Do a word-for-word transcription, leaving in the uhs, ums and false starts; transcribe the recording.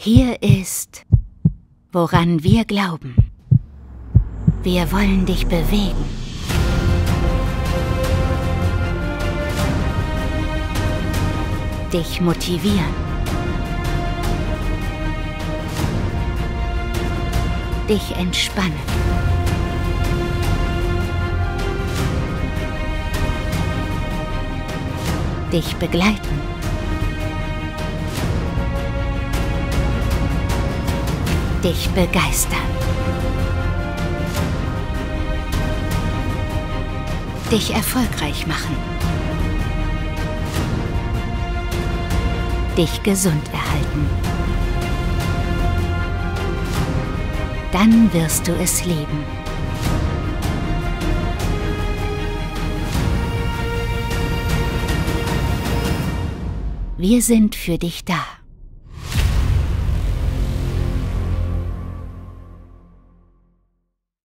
Hier ist, woran wir glauben. Wir wollen dich bewegen. Dich motivieren. Dich entspannen. Dich begleiten. Dich begeistern. Dich erfolgreich machen. Dich gesund erhalten. Dann wirst du es lieben. Wir sind für dich da.